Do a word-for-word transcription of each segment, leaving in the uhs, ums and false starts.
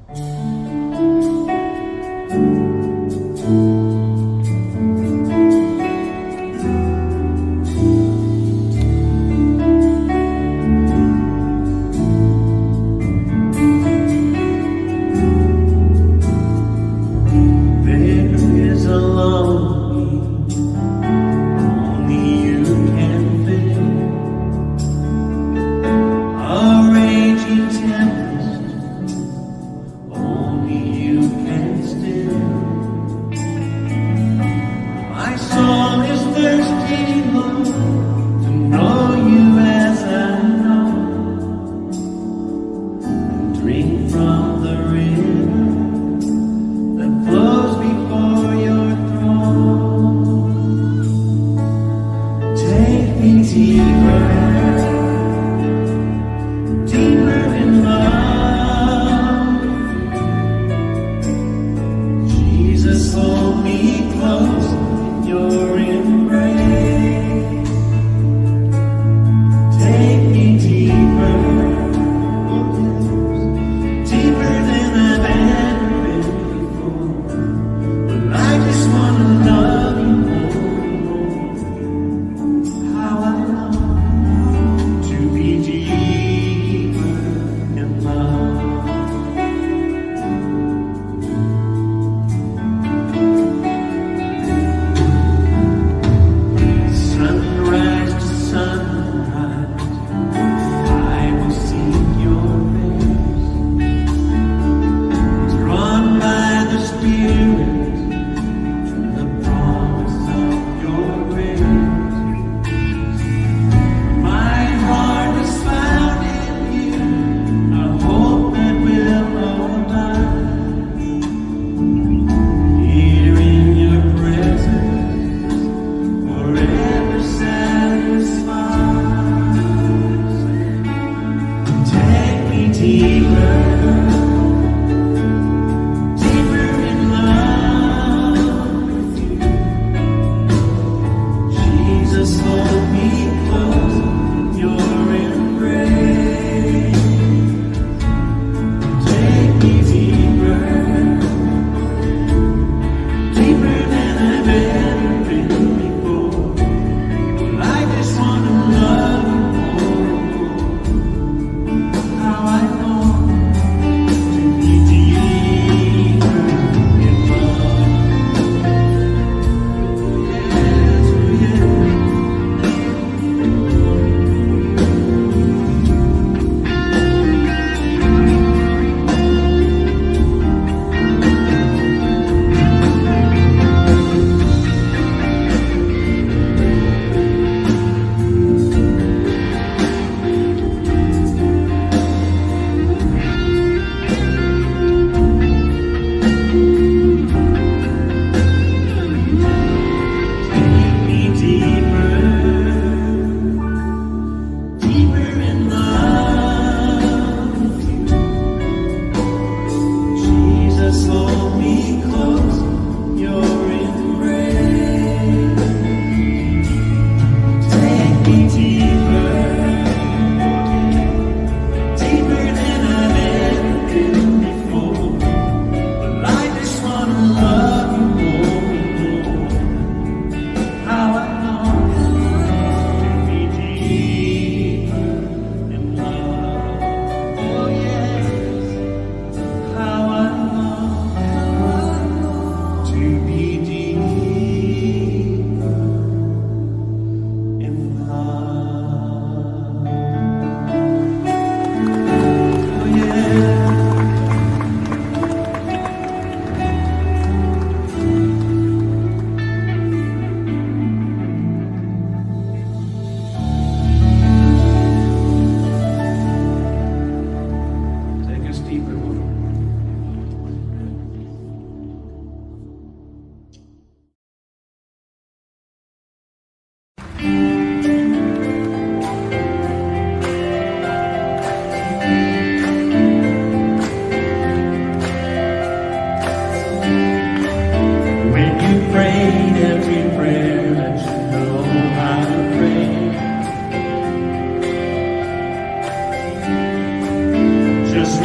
Just remember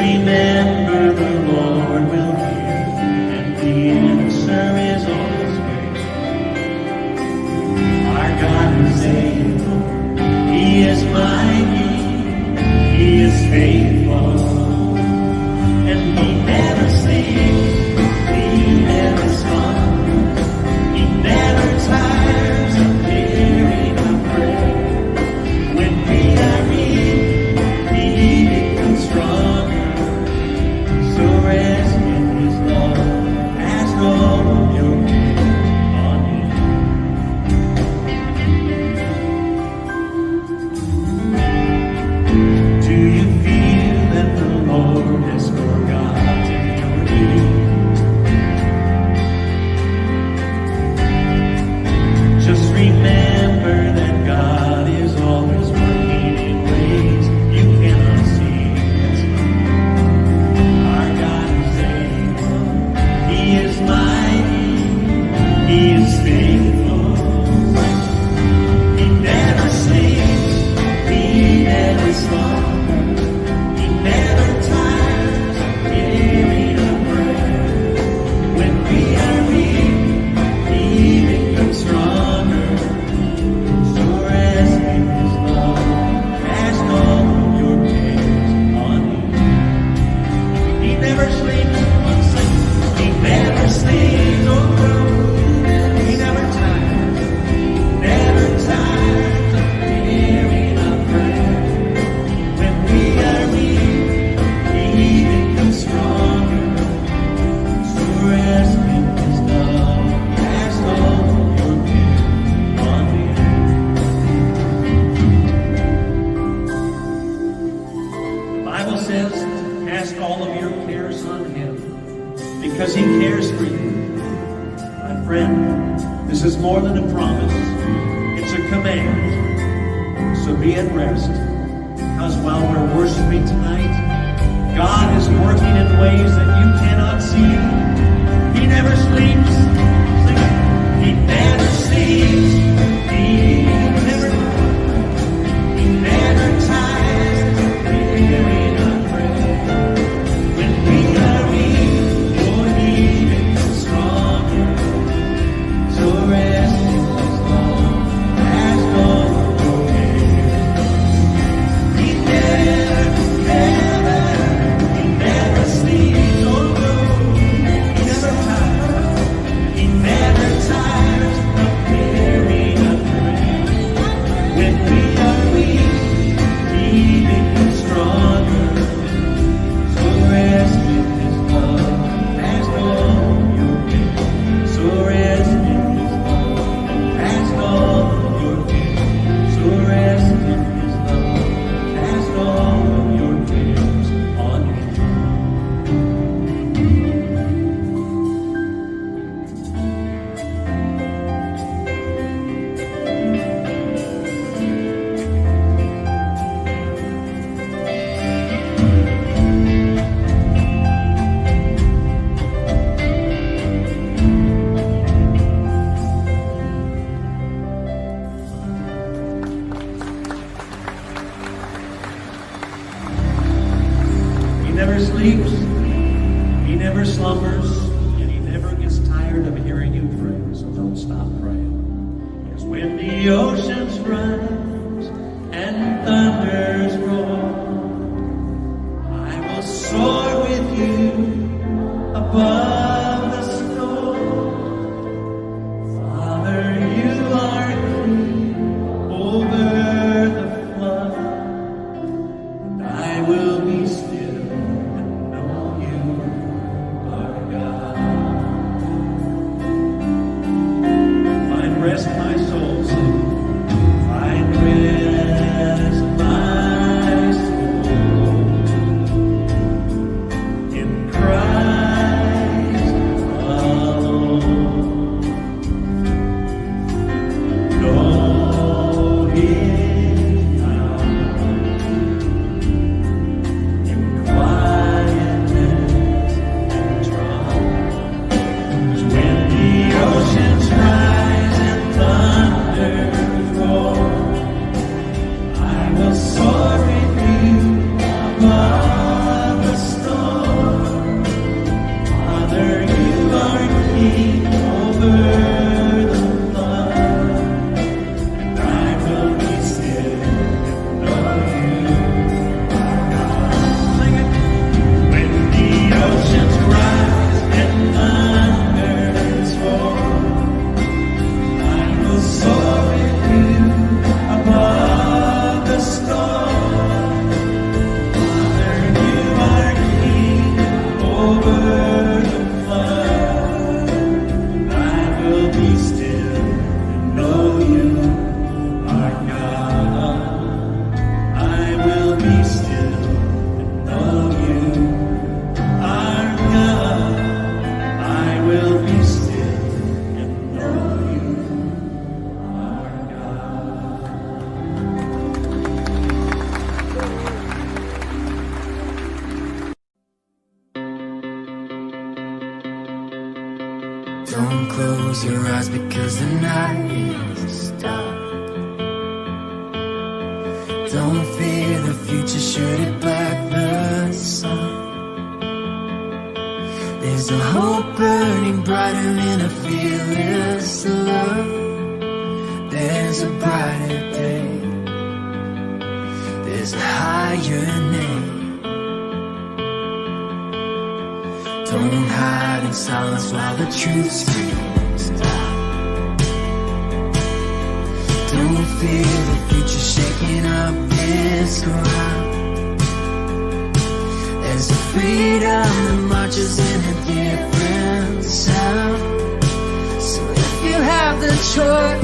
remember, the Lord will hear, and the answer is on His way. Our God is able, He is mighty, He is faithful, and He never sleeps, He never slumbers, He never tires of hearing our prayer. When we are weak, He becomes stronger. So rest in His love, cast all of your cares on Him. Do you feel that the Lord has forgotten your need? Just remember that God is always working in ways you cannot see. That's right. Our God is able, He is mighty, He is faithful. He never sleeps, He never slumbers, He never tires of hearing our prayer. When we are weak, He becomes stronger. So rest in His love, cast all your cares on Him. He never sleeps, He never sleeps, oh no. He never tires, never tires of hearing our prayer. When we are weak, He becomes stronger. So rest in His love, cast all your cares on Him. The Bible says, cast all of your cares on Him, because He cares for you. My friend, this is more than a promise. It's a command. So be at rest. Because while we're worshiping tonight, God is working in ways that you cannot see. He never sleeps. Sing it. He never sleeps. He never, He never tires of hearing our prayer. When we are weak, oh, He becomes stronger. So rest in His love, cast all your cares. He never, never, He never sleeps, oh no. He never tires, He never tires of hearing our prayer. When we are weak, He becomes stronger. So rest in His love, cast all your cares. So rest in His love, cast all your cares. So rest in His love, cast all of your cares on Him. He never sleeps, He never slumbers, and He never gets tired of hearing you pray. So don't stop praying. Yes, when the oceans rise and thunders roar, I will soar with you above the storm. Father, you are king over the flood, and I will be still and know you are God. Find rest, my soul, sing. Find Don't close your eyes because the night is dark. Don't fear the future should it black the sun. There's a hope burning brighter in a fearless love. There's a brighter day. There's a higher name. Don't hide in silence while the truth screams out. Don't fear the future shaking up this ground. There's a freedom that marches in a different sound. So if you have the choice,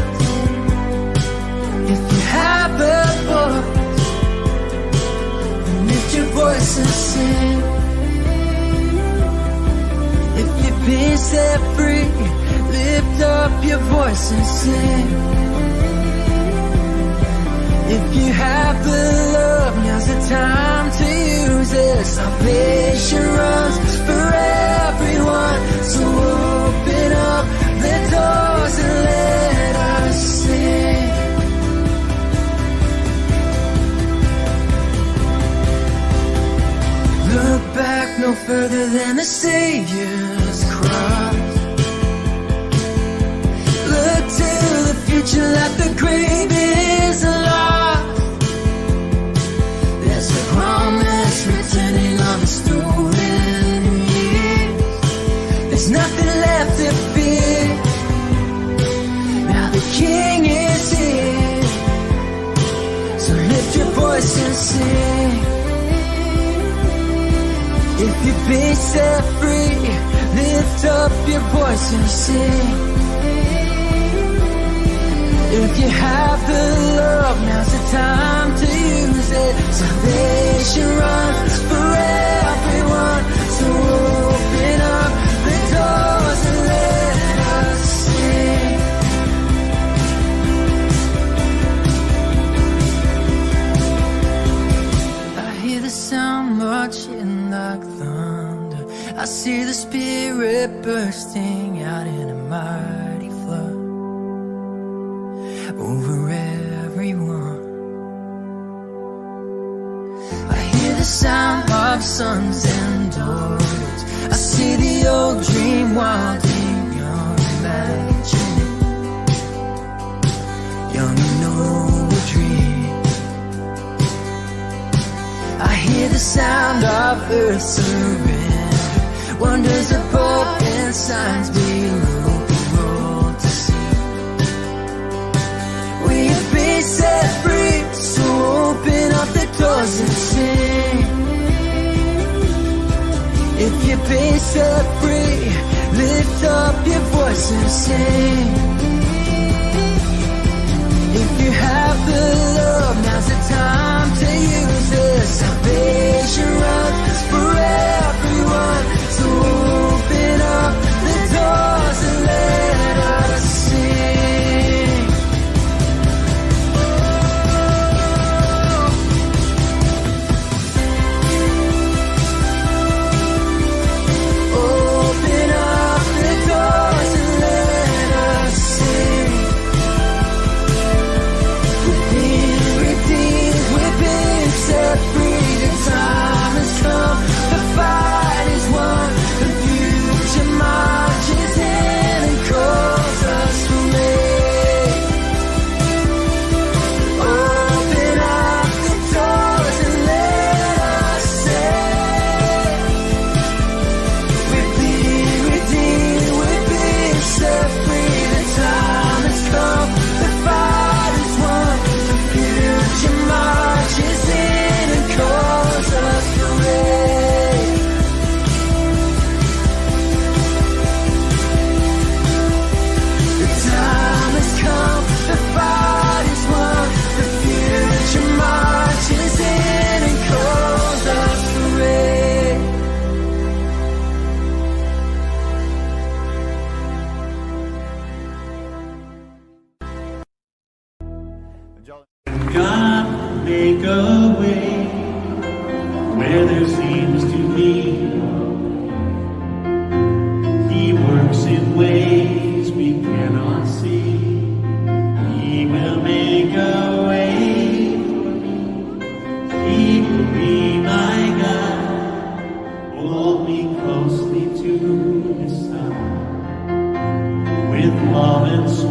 if you have a voice, then lift your voice and sing. If you've been set free, lift up your voice and sing. If you have the love, now's the time to use it. Salvation runs for everyone, so open up the doors and let us sing. Look back no further than the Savior's cross. Look to the future like the grave is lost. There's a promise returning on the stolen years. There's nothing left to fear. Now the King is here. So lift your voice and sing. If you've been set free, lift up your voice and sing. If you have the love, now's the time to use it. Salvation runs for everyone, so open up the doors and let us sing. I hear the sound marching like thunder. I see the Spirit bursting out in a mighty flood over everyone. I hear the sound of sons and daughters. I see the old dream wild and young, imagining young and old dream. I hear the sound of earth surrender, wonders above and signs below the road to see. We've been set free, so open up the doors and sing. If you've been set free, lift up your voice and sing. If you have the love, now's the time to use it. Salvation runs for everyone, so open up the doors and let us sing. Open up the doors and let us sing. We've been redeemed, we've been set free. The time has come, the fight is won. The future marches in and calls us free. Open up the doors and let us sing. We've been redeemed, we've been set free. The time has come, the fight is won. The future marches in and calls us free. The time has come, the fight is won. The future marches in and calls us free. God make a way where there seems to be. He works in ways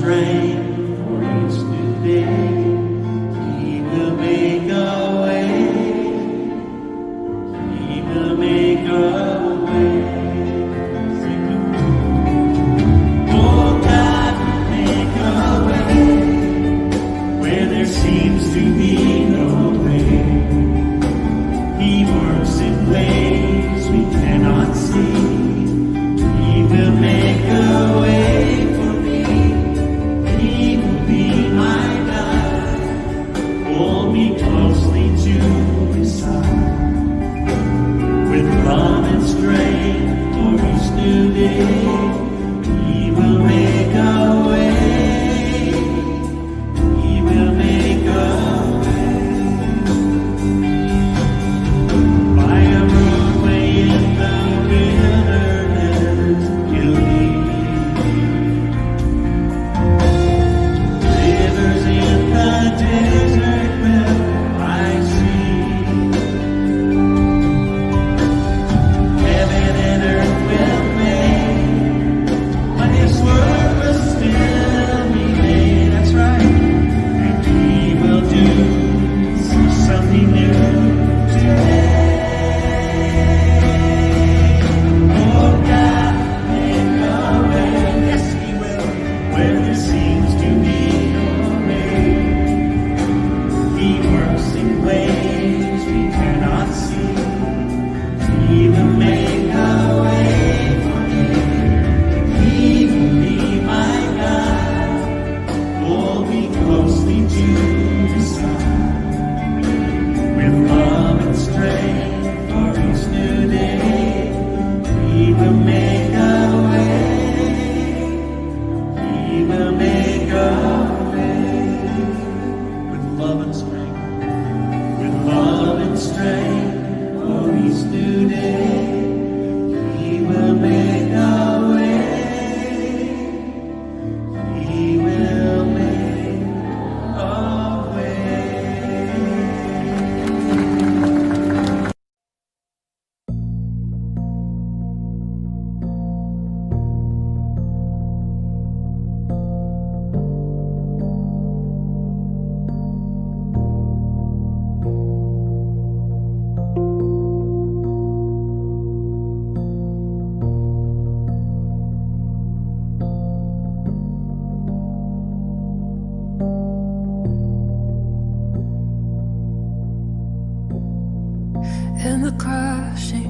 strength for each new day. He will make a way. He will make a way. Oh, God will make a way where there seems to be no way. He works in ways we cannot see. He will make a way for me. He will be my God. Hold me closely to his side. With love and strength for each new day, he will make a way. He will make a way. By a roadway in the wilderness, he'll lead. Rivers in the desert will I see. Heaven and earth will fade, but his word will still remain. That's right. And he will do something new today. Oh, God, make a way. Yes, he will. Where there seems to be no way. He works in ways we cannot see. He will make a way for me. He will be my God. Hold me closely to his side. With love and strength for each new day, he will make a way. He will make a way. With love and strength, with love and strength for each new day, he will make a way. He will make a way. In the crushing,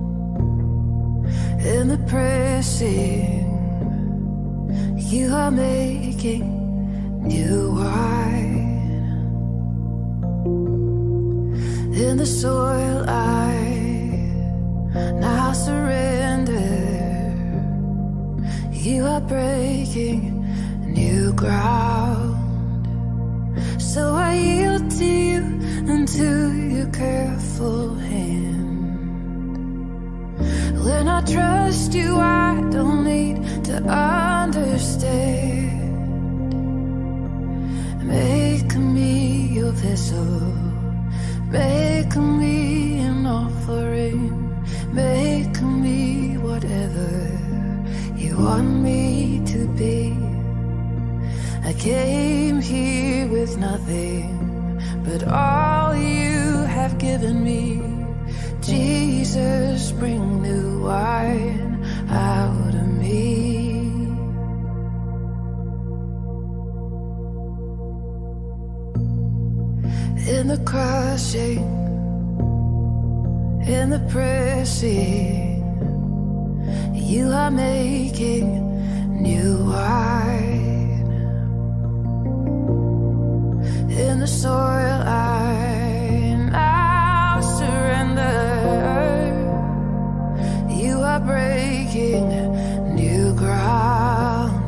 in the pressing, you are making new wine. In the soil I now surrender. You are breaking new ground. So I yield to you and to your careful hand. When I trust you, I don't need to understand. Make me your vessel, make me an offering, make me whatever you want me to be. I came here with nothing but all you have given me. Jesus, bring new wine out of me. In the crushing, in the pressing, you are making new wine. In the soil I now surrender. You are breaking new ground.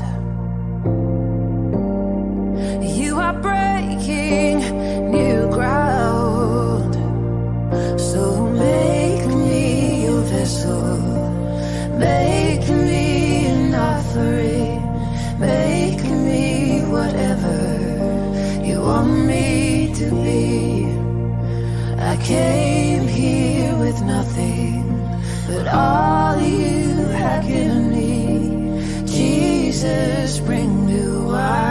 You are breaking new ground. So make me your vessel, make me an offering, make me whatever you want me to be. I came here with nothing but all you have given me. Jesus, bring new wine.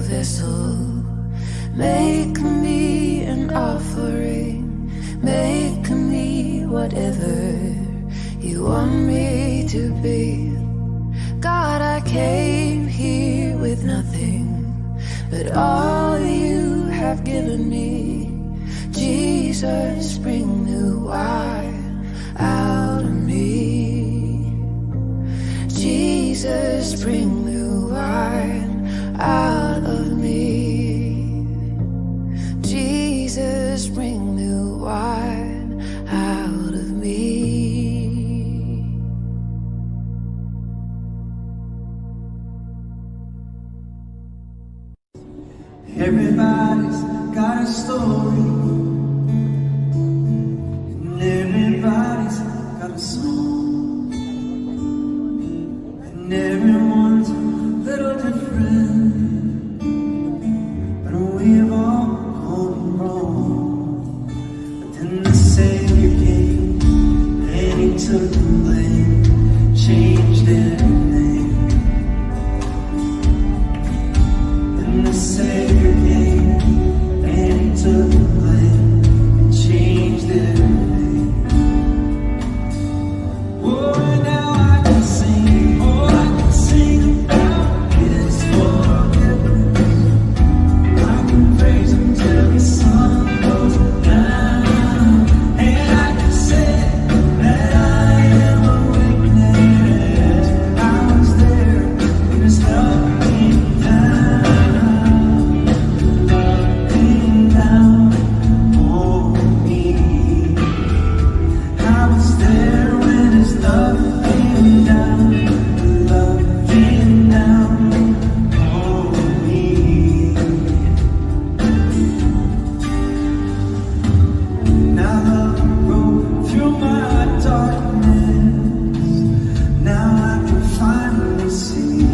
vessel. Make me an offering. Make me whatever you want me to be. God, I came here with nothing, but all you have given me. Jesus, bring new wine out of me. Jesus, bring new wine out of me. Jesus, bring new wine out of me. Everybody's got a story, and everybody's got a song, and everyone's a little different, but we've all gone wrong. But then the Savior came, and He took the blame, changed everything. And the Savior came, and He took the blame, and changed everything. Oh, and now I can sing, oh, I can sing about His forgiveness. I can praise Him till the sun goes down, and I can say that I am a witness. I was there when His love came down, love came down on me. I was there when His love came down, love came down on me. Now love broke through my darkness. Now I can finally see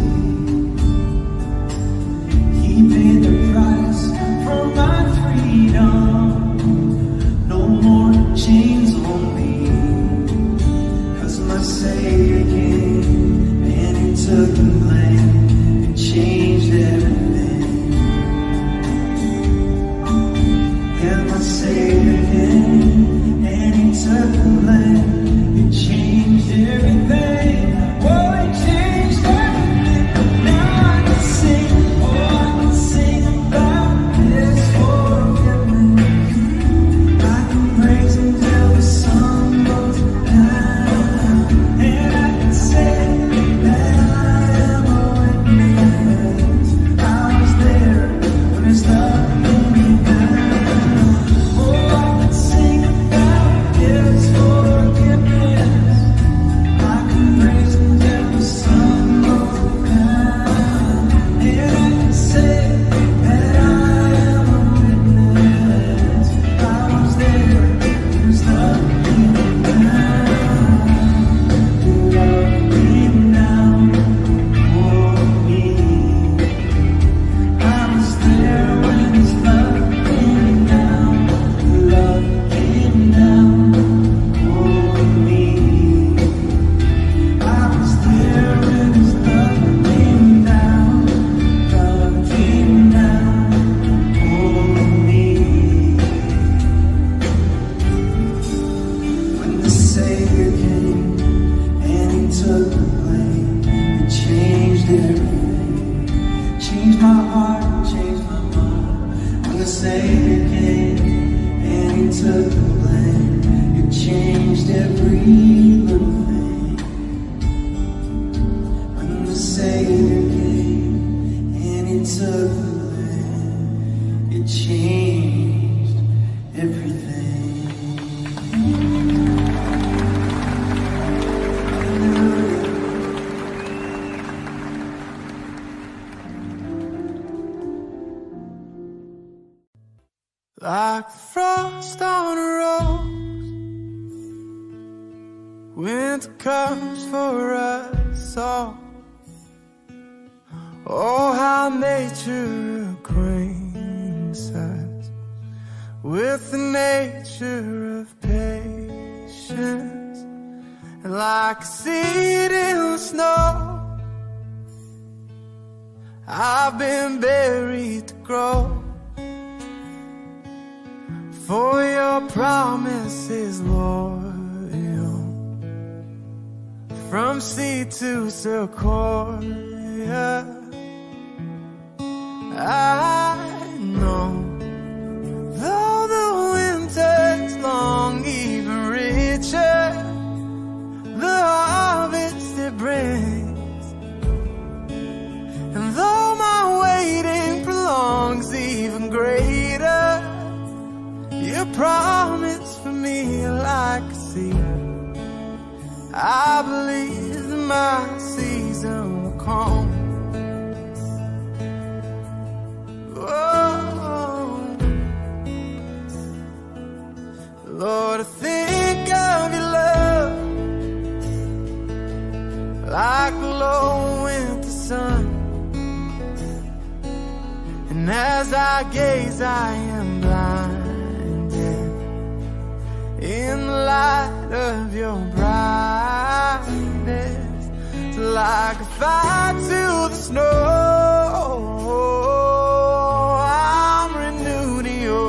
He paid the price for my freedom. No more chains on me, 'cause my Savior came, and He took the blame, and changed everything. Yeah, my Savior came, and He took the blame, and changed everything. Oh, He changed everything. Now I can sing, oh, I can sing about His forgiveness. I can praise Him till the sun goes down, and I can say that I am a witness. I was there when His love came down. Oh, I can sing about His forgiveness. I can praise Him till the sun goes down, and I can say that I am a witness. I was there when His love came down, love came down on me. I was there when His love came down, love came down on me. I was there when His love came down, love came down on me. When the Savior came, and He took the blame, and changed everything. Changed my heart, changed my mind. When the Savior came, and He took the blame, it changed every little thing. When the Savior came, and He took the blame, it changed everything. Like frost on a rose, winter comes for us all. Oh, how nature acquaints us with the nature of patience. And like a seed in the snow, I've been buried to grow. For your promises, Lord, from sea to sequoia, I know. Though the winter's long, even richer the harvest it brings, and though my waiting prolongs, even greater your promise for me like a sea. I believe that my season will come. Oh, Lord, I think of your love like the low winter sun, and as I gaze I am blinded in the light of your brightness. It's like a fire to the snow, I'm renewed in you.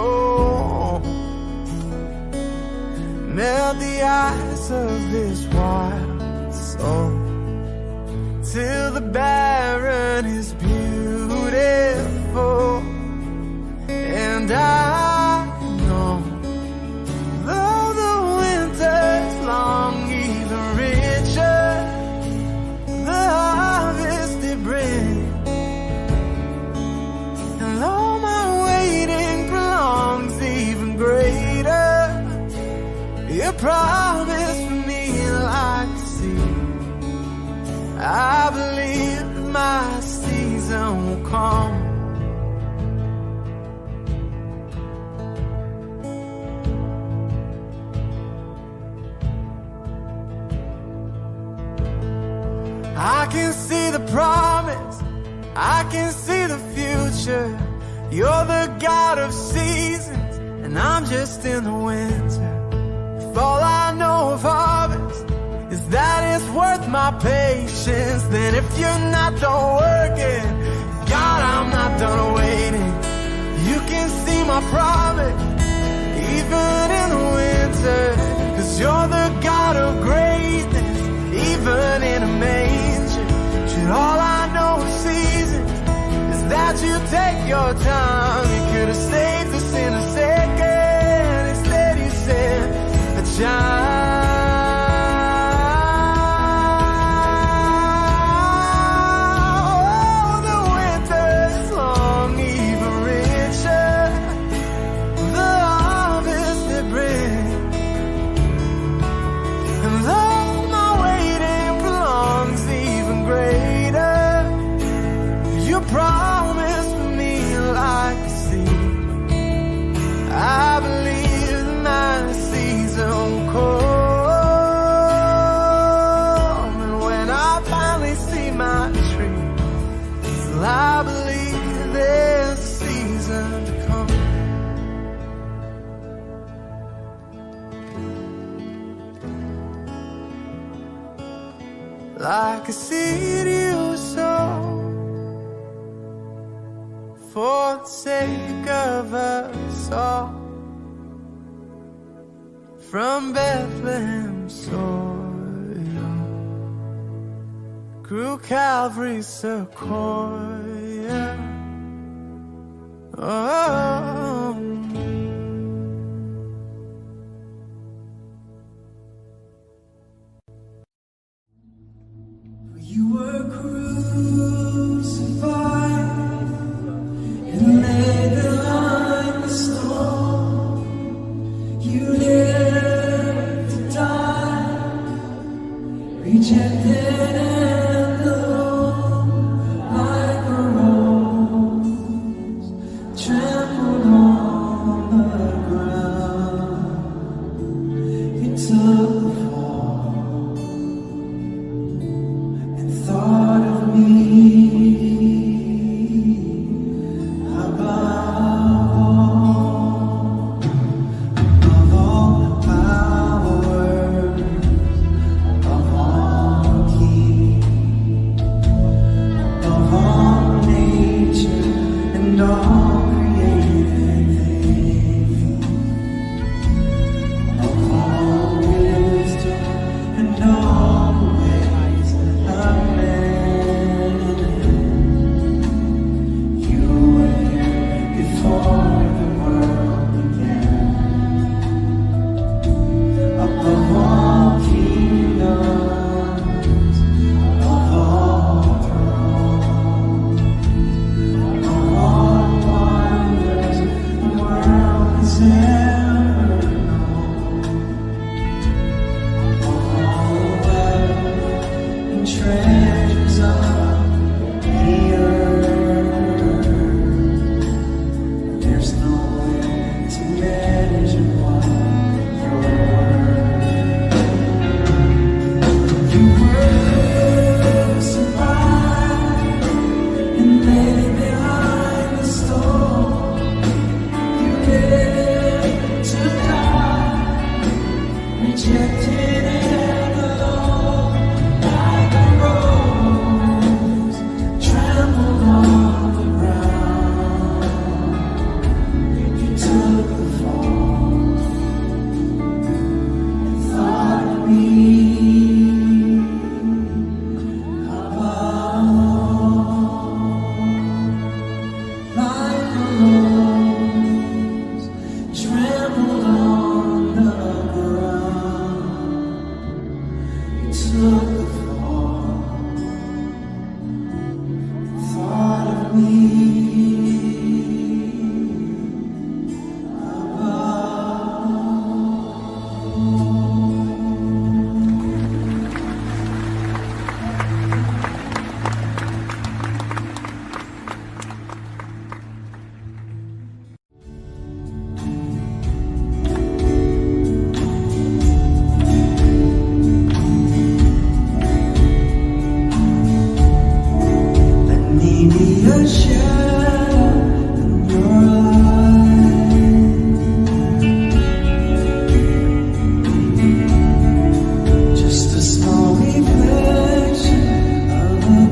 Melt the ice of this wild soul till the barren is beautiful. And I know, though the winter's long, even richer the harvest it brings, and though my waiting prolongs, even greater your promise for me like a sea. I believe that my season will come. I can see the promise, I can see the future. You're the God of seasons, and I'm just in the winter. If all I know of harvest is that it's worth my patience, then if you're not done working, God, I'm not done waiting. You can see my promise even in the winter, 'cause you're the God of greatness, even in a manger. Should all I know of seasons is that you take your time, you could have saved us in a second. Instead you sent a child. Promise for me like a sea. I believe that my season will come, and when I finally see my tree, well, I believe there's a season to come. Like a seed you sow for the sake of us all, from Bethlehem soil grew Calvary's sequoia. Oh, you were crucified and laid behind the stone. You lived to die, rejected and alone, like a rose trampled on.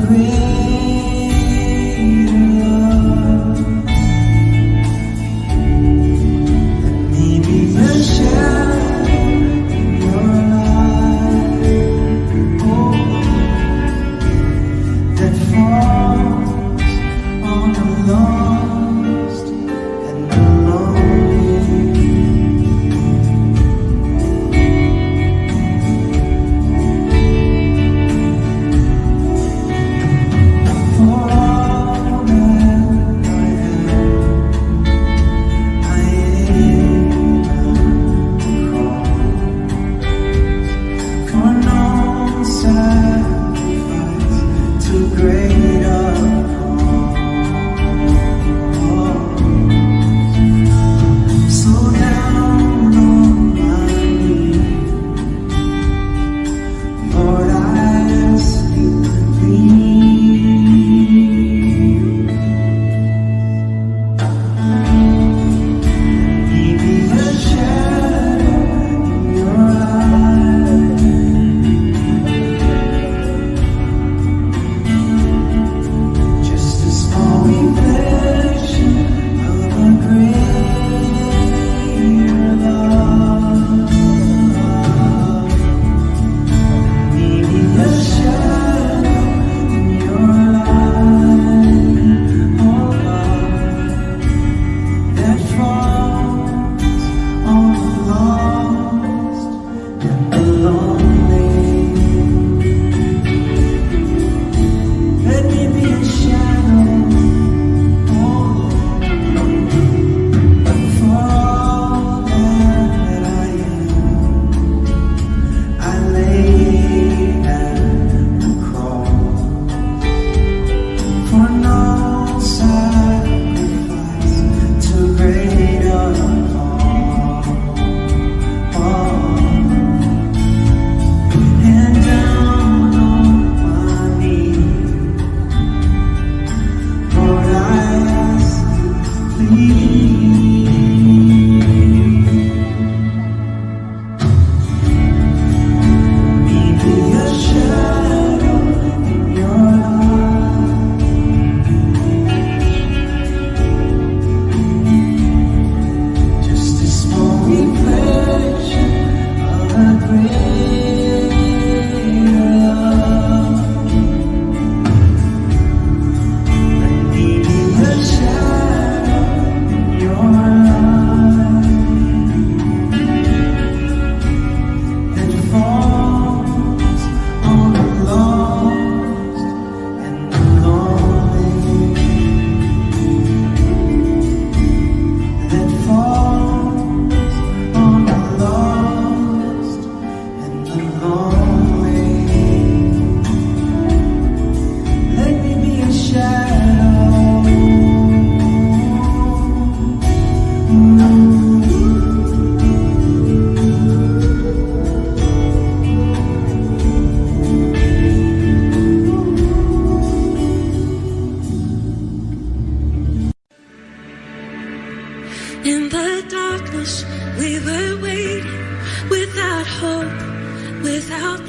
In the darkness we were waiting, without hope, without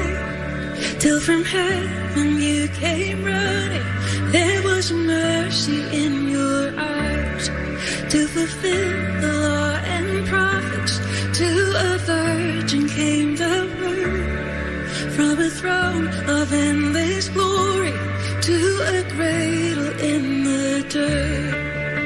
light, till from heaven you came running. There was mercy in your eyes, to fulfill the law and prophets. To a virgin came the word, from a throne of endless glory to a cradle in the dirt.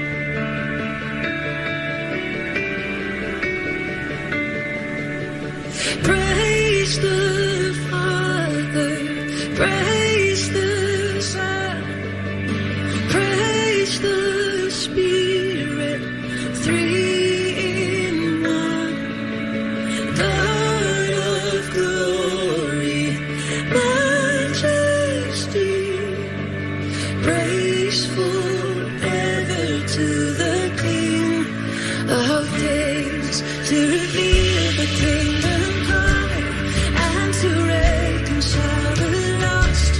Praise the Father, praise the Son, praise the Spirit, three in one. God of glory, majesty, praise forever to the King of days, to reveal the kingdom, to reconcile the lost,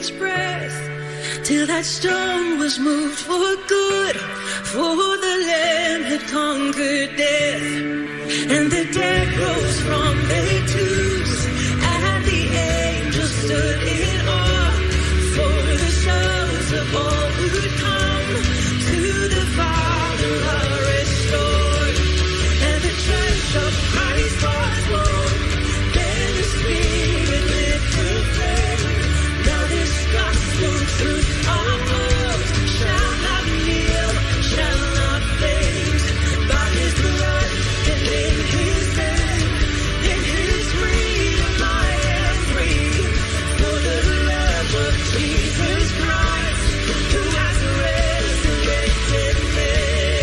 its breath, till that stone was moved for good, for the Lamb had conquered death. And the dead rose from their tombs, and the angels stood in awe, for the souls of all who'd come to the Father are restored. And the church of Christ was born, then the Spirit lit to flame. Now this gospel truth almost shall not kneel, shall not fade. By His blood and in His name, in His freedom I am free. For the love of Jesus Christ, who has resurrected me.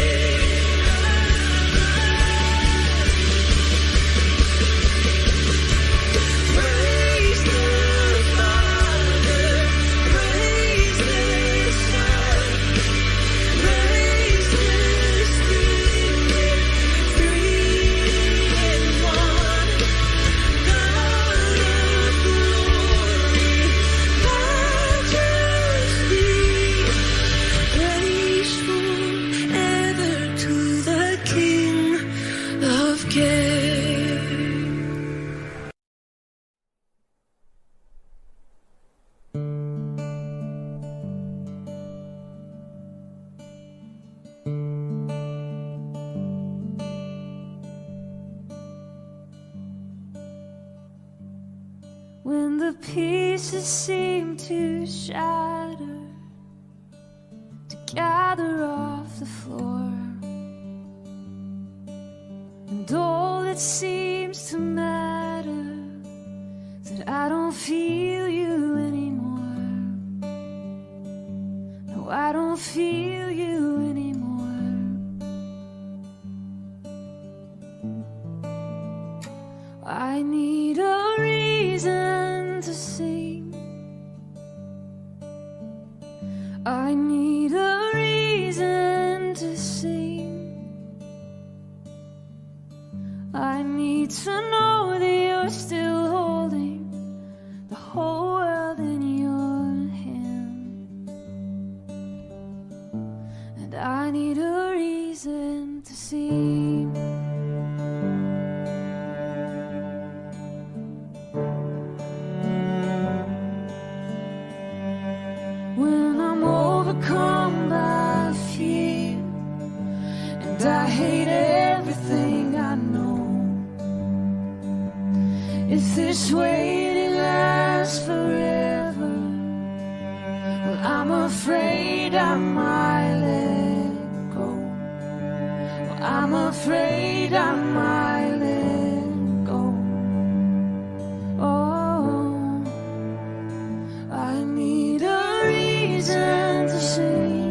Praise the Father, praise the Son, praise the Spirit, three in one. God of glory, majesty, praise forever to the King of Kings. When the pieces seem to shatter, to gather off the floor, and all that seems to matter is that I don't feel you anymore. No, I don't feel you anymore. I need a reason to sing. I need a reason to sing. I need to know that you're still holding the whole world in your hand. And I need a reason to sing. When I'm overcome by fear, and I hate everything I know, if this waiting lasts forever, well, I'm afraid I might let go. Well, I'm afraid I might let go. Oh, I need a reason to sing.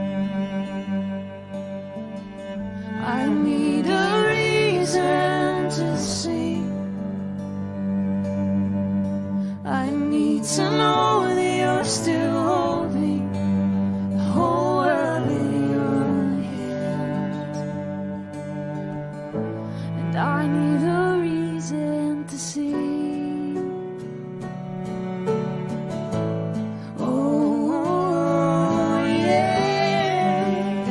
I need a reason to sing. I need to know that you're still holding the whole world in your hands. And I need a reason to sing. Oh, yeah,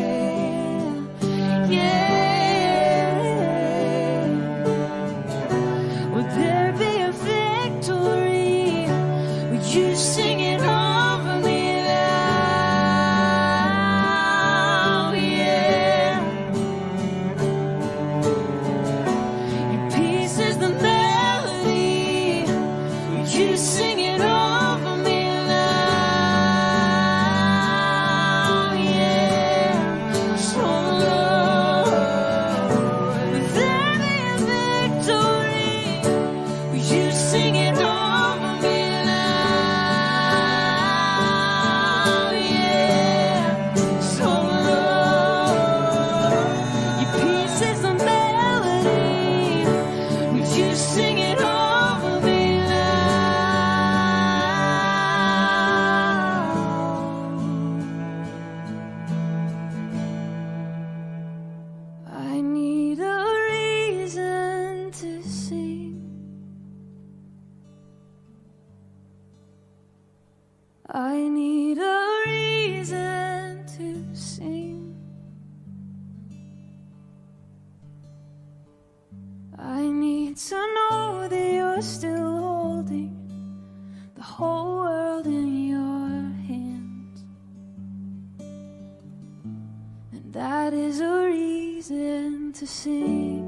yeah. Would there be a victory? Would you sing it over me now? Yeah. Your peace is the melody. Would you sing it over me now? Yeah. So Lord, would there be a victory? Would you sing it over me now? I need a reason to sing. I need to know that you're still holding the whole world in your hands, and that is a reason to sing.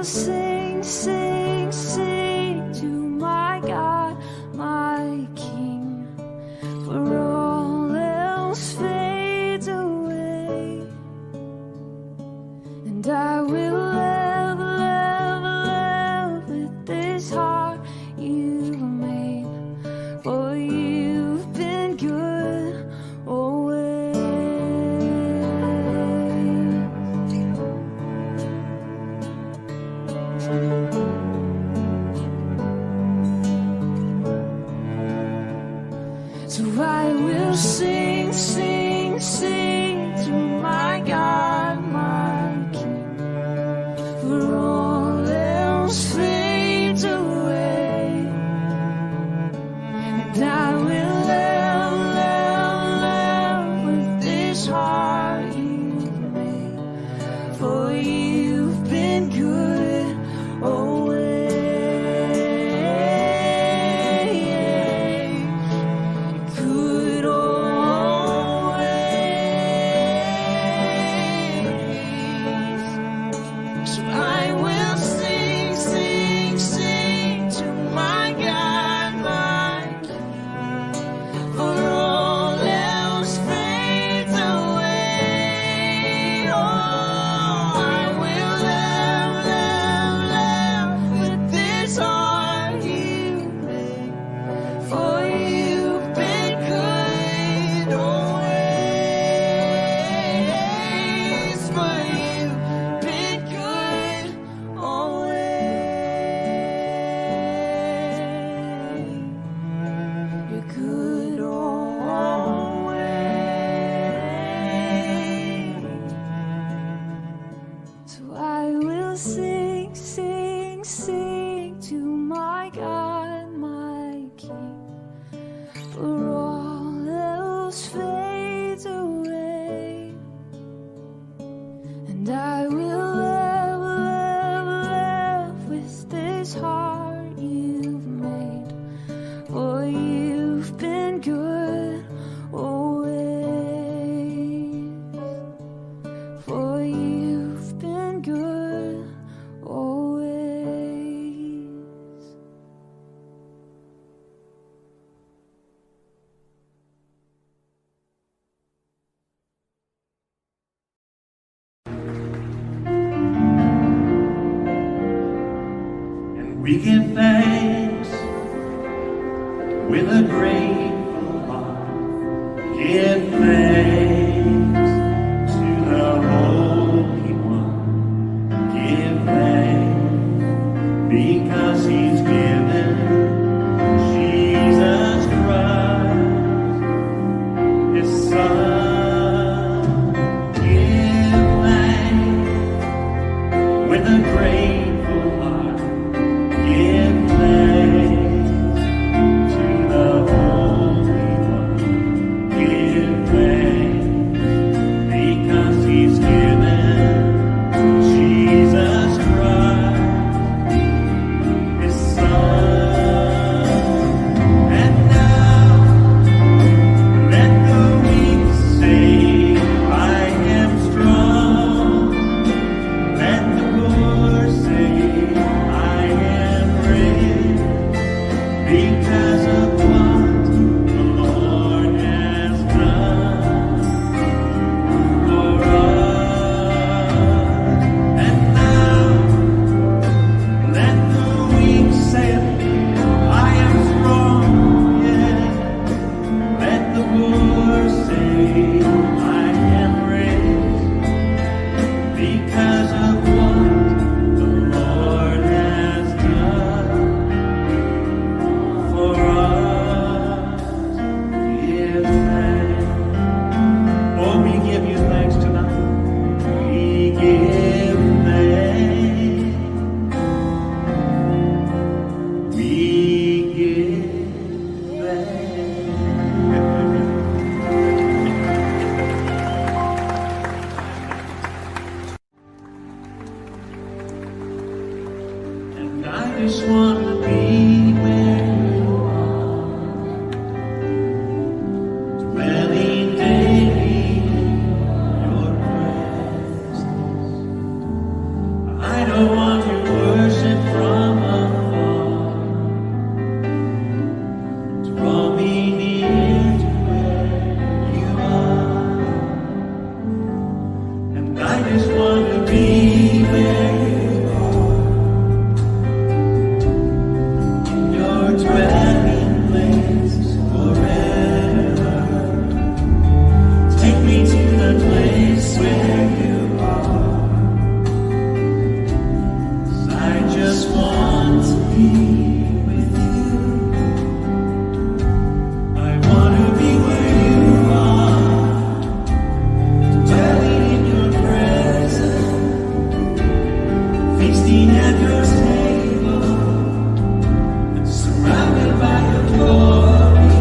will sing, sing, sing to my God, my King, for all else fades away, and I will love, love, love with this heart you've made, for you've been good always. So I will sing, sing, sing to my God, my King, for all else fades away, and I will love, love, love with this heart you've made, for you've been good always. Good always. So I will sing, sing, sing to my God, my King, for all else fades away. Oh, I will love, love, love with this heart you made, for you've been good always, for you've been good always. You're good always. So I will sing, sing, sing to my God, my King, for all else fades away, and I will love, love, love with this heart you've made, for you've been good always, for you've been good always. And we give thanks with a grateful heart. Give thanks to the Holy One. Give thanks because He's given Jesus Christ, His Son. Give thanks with a grateful heart. Give thanks to the Holy One. Give thanks because He's given Jesus Christ, His Son. And now let the weak say, I am strong. Let the poor say, I am rich, because of what the Lord has done for us. And now let the weak say, I am strong, yes. Let the poor say, I am rich, because of what the Lord has done for us. Give thanks. Oh, we give you thanks tonight. We give thanks. We give thanks. And I just want to be where you are, dwelling daily in your presence. I don't want to I just want to be where you are, in your dwelling place forever. Take me to the place where you are, 'cause I just want to be with you. I want to be where you are, dwelling in your presence, feasting at your table, and surrounded by your glory.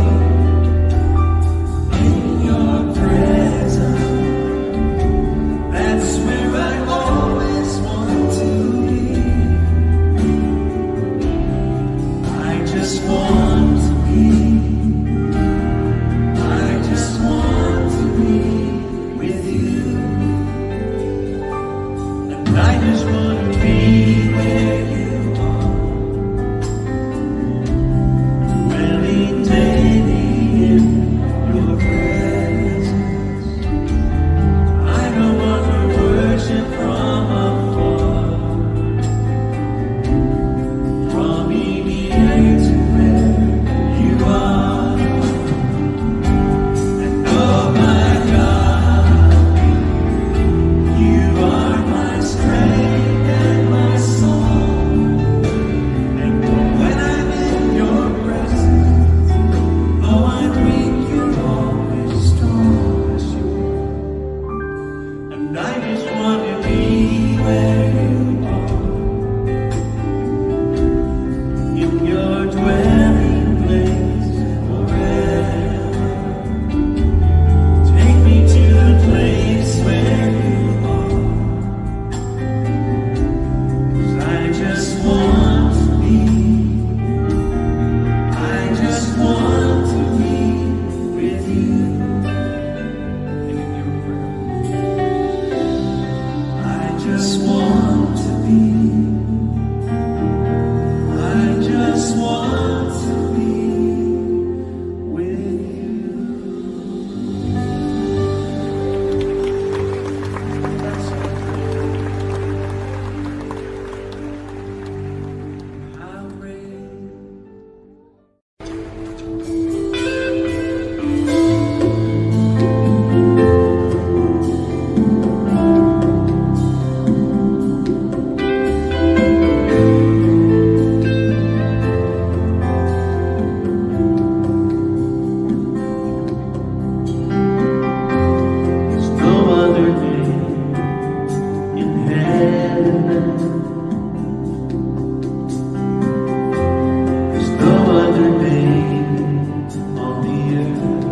In your presence, that's where I always want to be. I just want to be, I just want to be with you. And I just want to be where you are, dwelling daily in your presence. I don't want to worship from afar, draw me near to where you are. And oh my God, you are my strength and my song. And when I'm in your presence, though I'm weak, you're always strong. And I just want to be where you are, in your dwelling place forever. Take me to the place where you are, 'cause I just want to be, I just want to be with you. And in your presence, I just want to be, I just want to be with you. How great There's no other name in heaven, there's no other name on the earth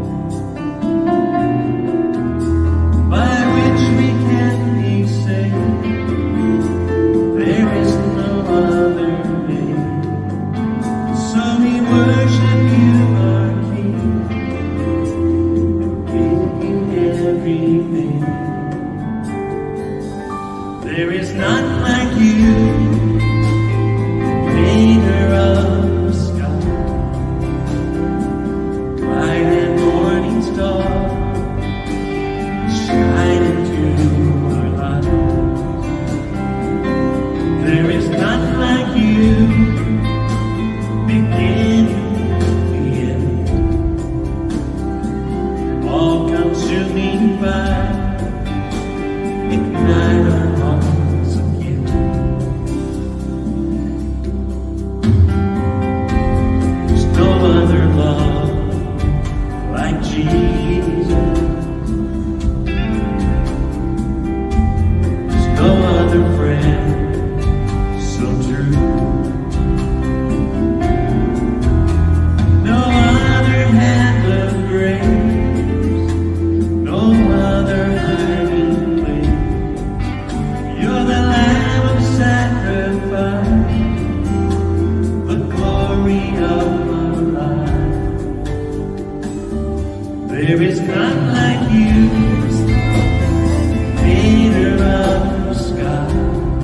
by which we can be saved. There is no other name, so we worship you, our King, and give you everything. There is none like you, creator of the sky, bright and morning star, shine into our lives. There is none like you, beginning the end, all consuming fire, ignite our hearts again. There's no other love like Jesus. There's no other friend so true. No other hand of grace, no other hiding place. You're the Lamb of sacrifice, the glory of my life. There is none like you, creator of the sky,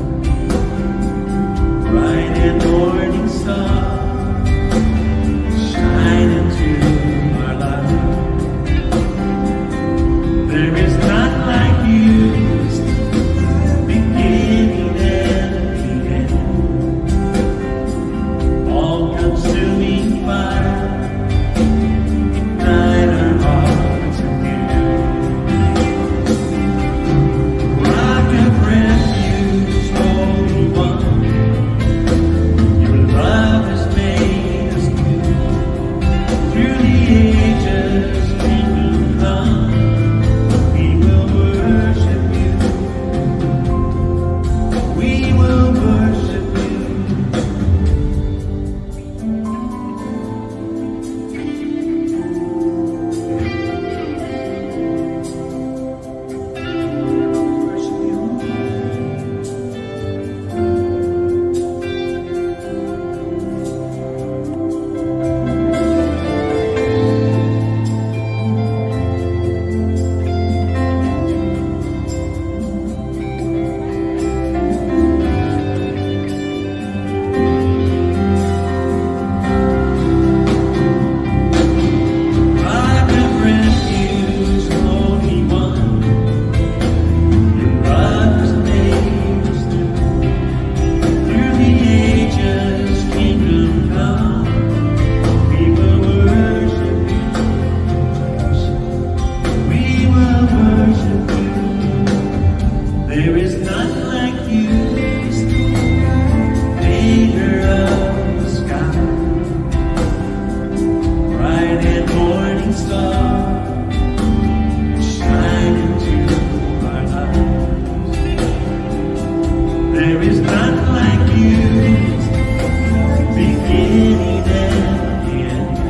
There is none like you, maker of the sky, bright and morning star, shine into our lives. There is none like you, beginning and end,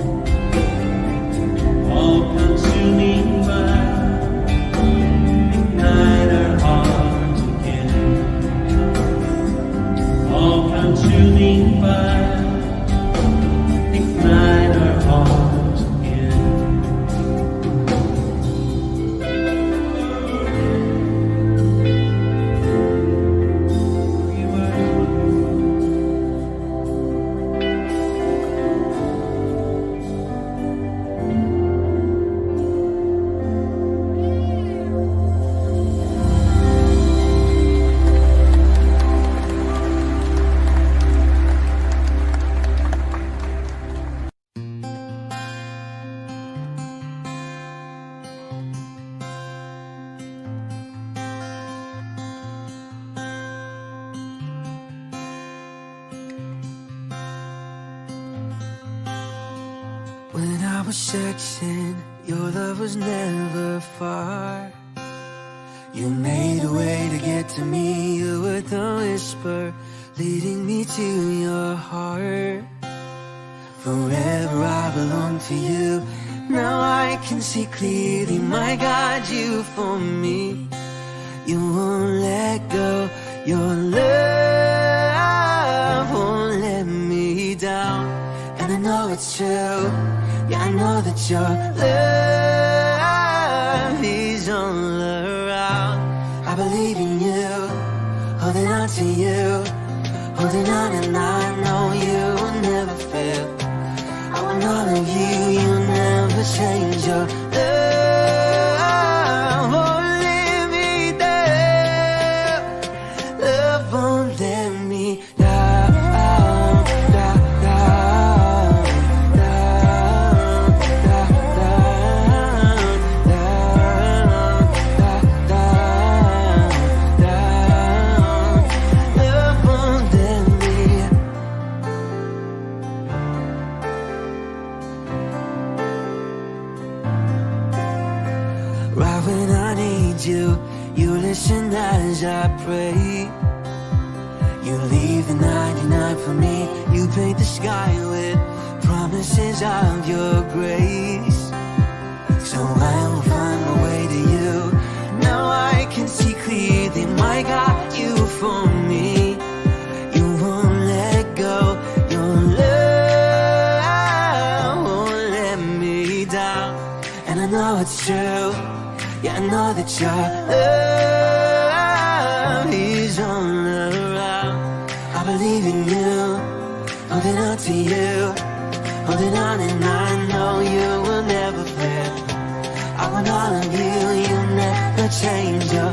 all consuming fire, ignite our hearts again. All consuming fire, ignite our hearts again. When I was searching, your love was never far. You made a way to get to me. You were the whisper leading me to your heart. Forever I belong to you. Now I can see clearly, my God, you for me. You won't let go. Your love won't let me down. And I know it's true. Yeah, I know that your love is all around. I believe in you, holding on to you, holding on, and I know you will never fail. I want all of you, you never change. Your love won't let me down. Love won't let me down, down, down, down, down, down, down, down. Love won't let me. Right when I need you, you listen as I pray. You leave the ninety-nine for me. You paint the sky with promises of your grace. So I will find my way to you. Now I can see clearly, my God, you for me. You won't let go. Your love won't let me down. And I know it's true. Yeah, I know that your love is all around. I believe in you, holding on to you, holding on, and I know you will never fail. I want all of you, you never change. Your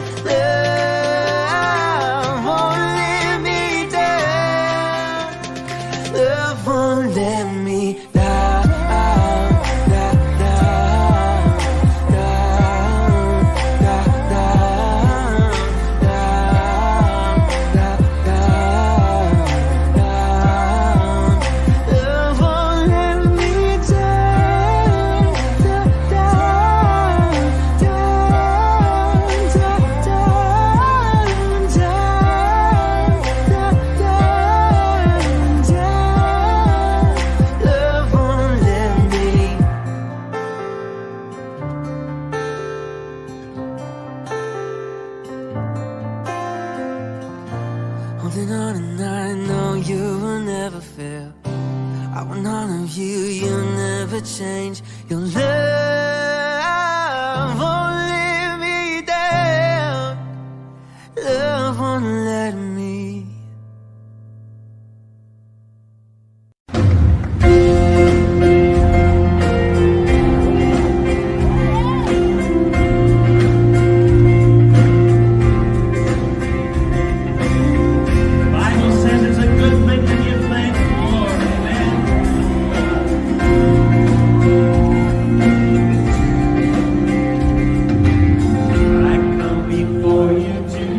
love won't let me down. Love won't let me down, down, down, down, down, down, down, down. Love won't let me down, down, down, down, down, down, down, down. Love won't let me. Holding on, and I know you will never fail. I want all of you, you'll never change. Your love won't let me down. Love won't let me. Bible says it's a good thing to give thanks to the Lord. Amen. I come before you to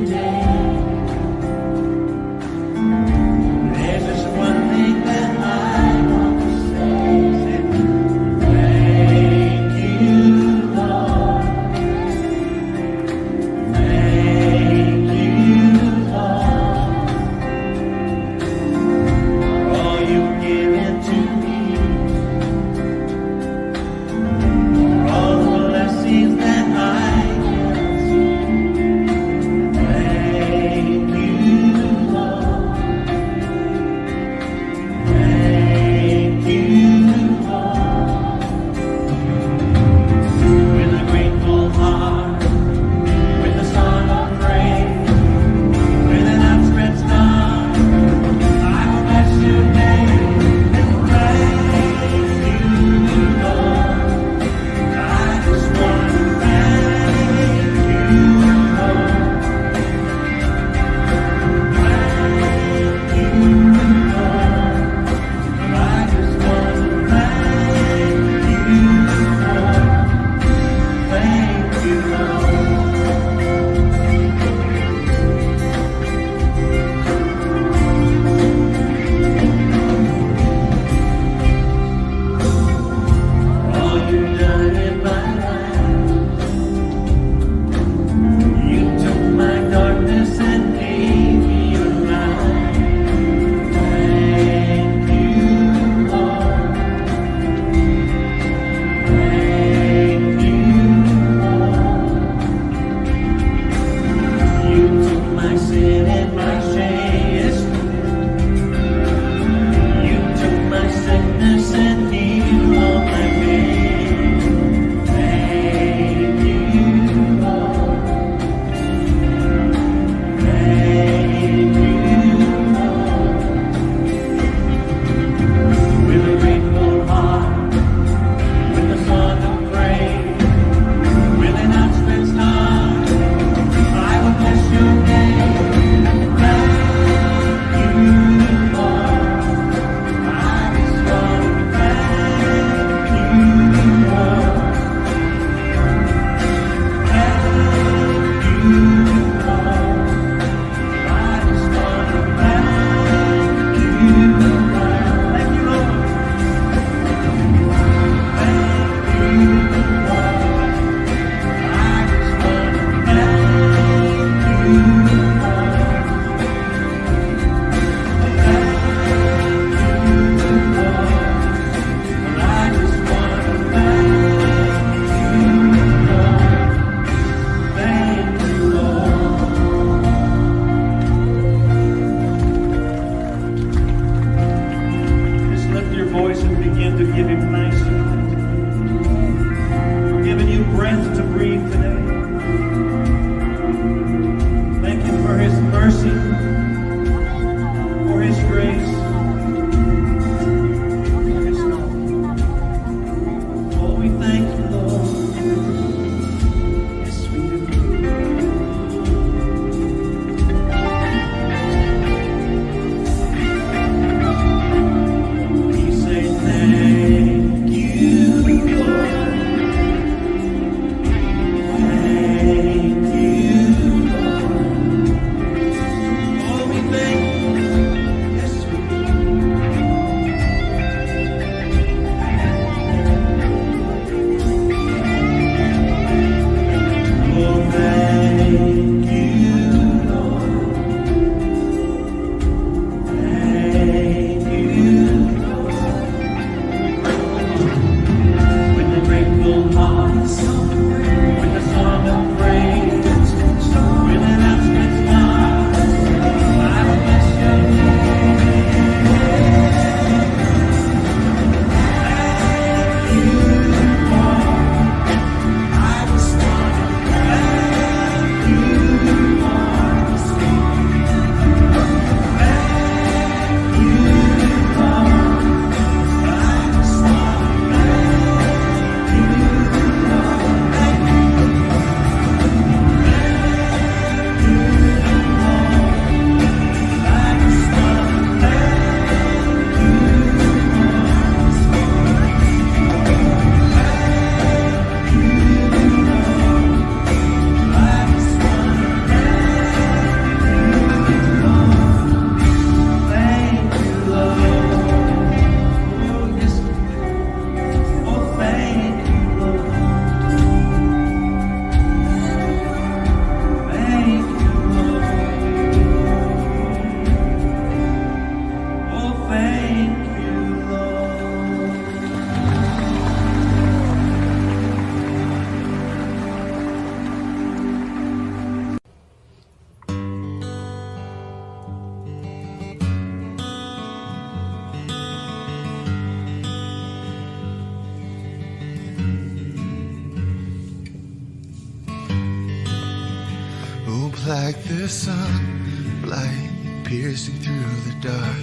like the sunlight piercing through the dark.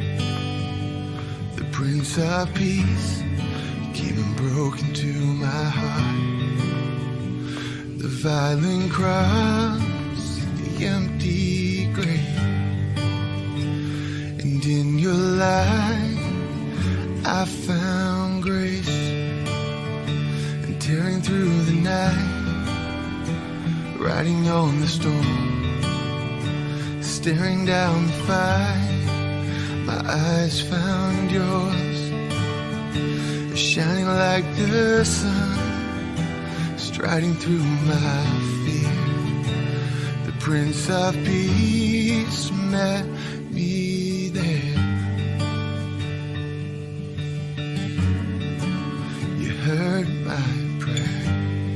The Prince of Peace came and broke into my heart. The violent cross, the empty grave, and in your light I found grace. And tearing through the night, riding on the storm, staring down the fight, my eyes found yours, shining like the sun, striding through my fear. The Prince of Peace met me there. You heard my prayer.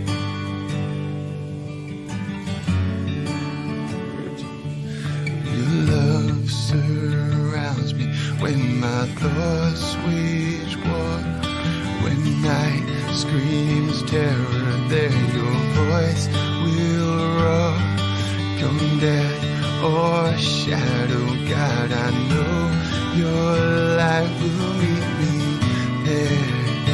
Your love surrounds me when my thoughts wage war. When night screams terror, there your voice will roar. Come death or shadow, God, I know your light will meet me there.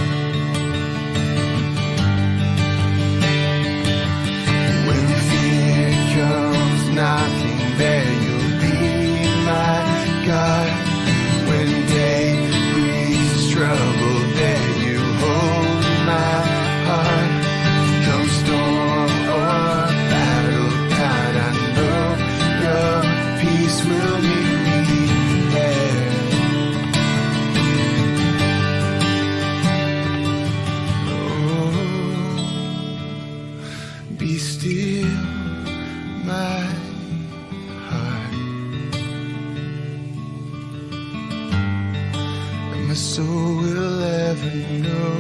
When fear comes knocking, there you'll be my God. When day breathes trouble, there you hold my heart. Come storm or battle, God, I know your peace will meet me there. Oh, be still, my heart, and my soul will ever know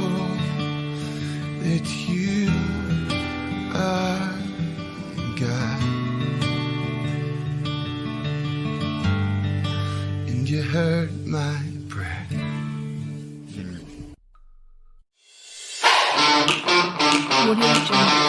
that you are God, and you heard my prayer. Audio Jungle.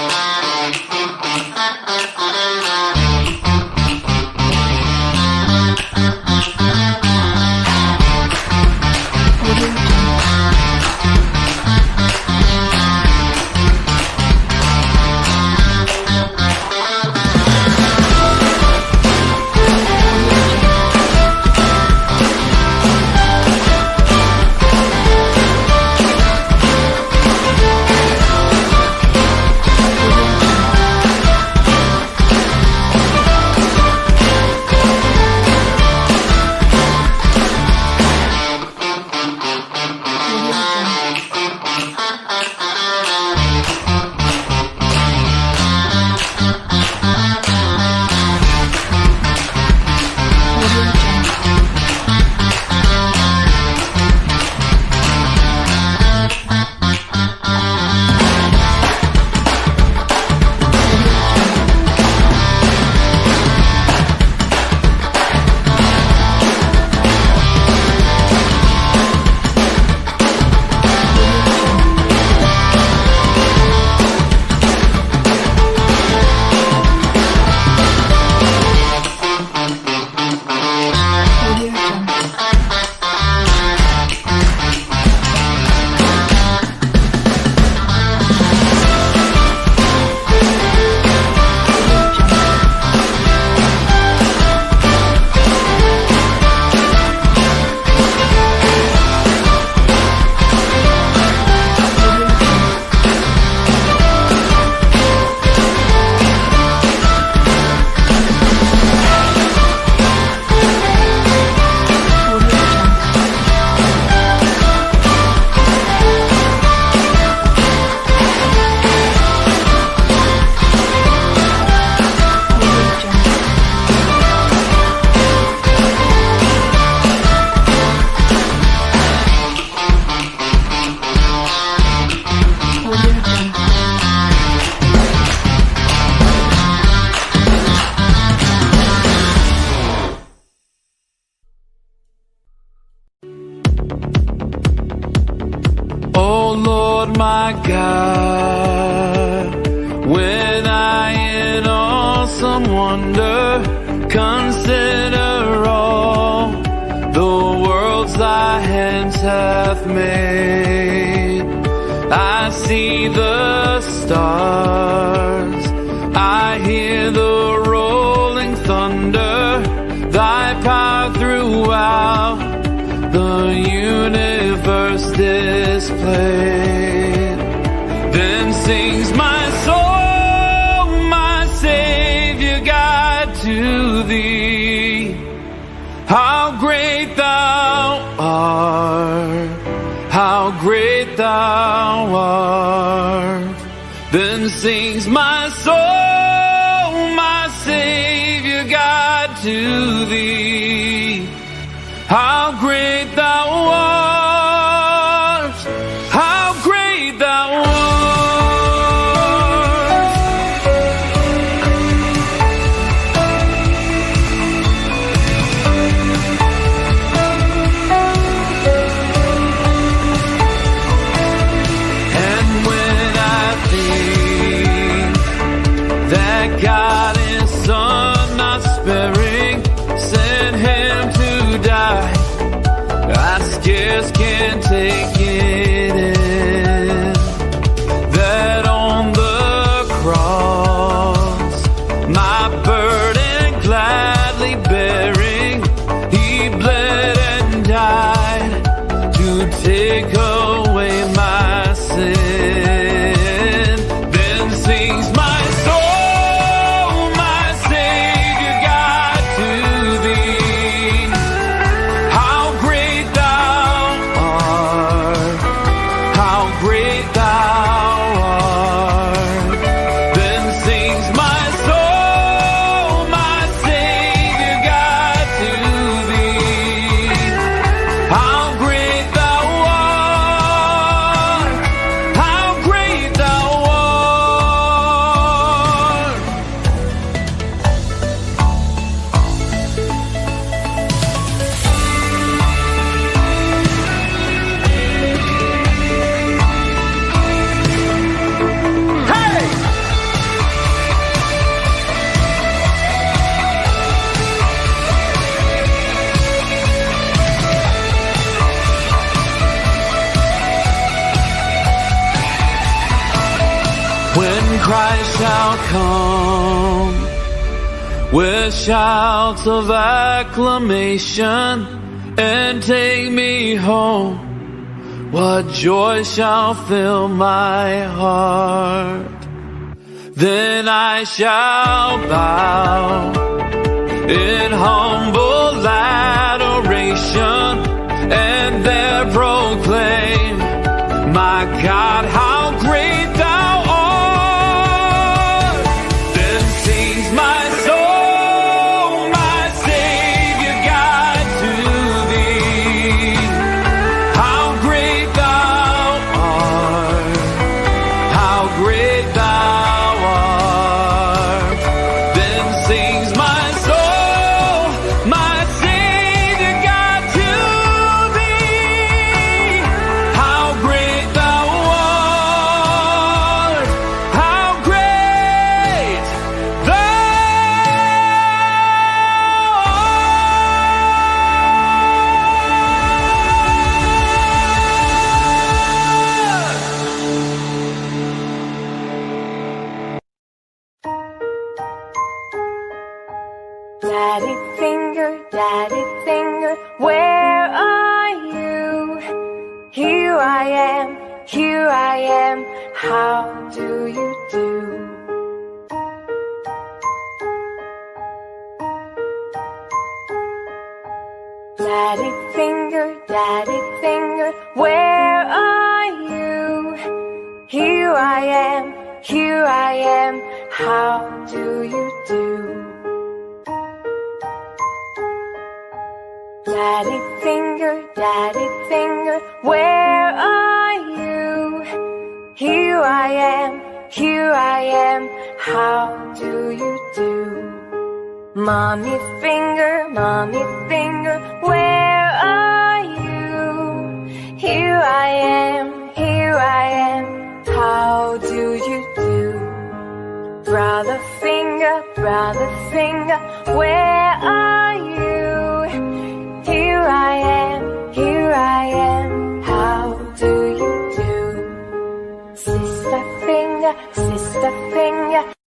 my God, when I in awesome wonder consider all the worlds thy hands have made. I see the stars, I hear the rolling thunder, thy power throughout the universe displayed. Then sings my soul, my Savior God, to thee. How great thou art, how great thou art. Then sings my soul, my Savior God, to thee. How great thou art, how great thou art. And when I think that God is Son not sparing, sent him to die, I scarce can take it in, that on the cross, my burden gladly bearing, he bled and died to take away my sin. Then sings my soul, my Savior God, to thee. How great thou art, how great thou art. Then sings my soul, my Savior God, to thee. How great thou art, how great thou art. Hey! When Christ shall come with shouts of acclamation and take me home, what joy shall fill my heart. Then I shall bow in humble adoration and there proclaim, my God, how great thou art. Then sings my soul, my Savior God, to thee. How great thou art, how great thou art. Then sings my soul, my Savior God, to thee. How great thou art, how great thou Daddy finger, daddy finger, where are you? Here I am, here I am, how do you do? Daddy finger, daddy finger, where are you? Here I am, here I am, how do you do? Daddy finger, daddy finger, where are you? Here I am, here I am, how do you do? Mommy finger, mommy finger, where are you? Here I am, here I am, how do you do? Brother finger, finger, brother finger, where are you? Here I am, here I am, how do you do? Sister finger, sister finger.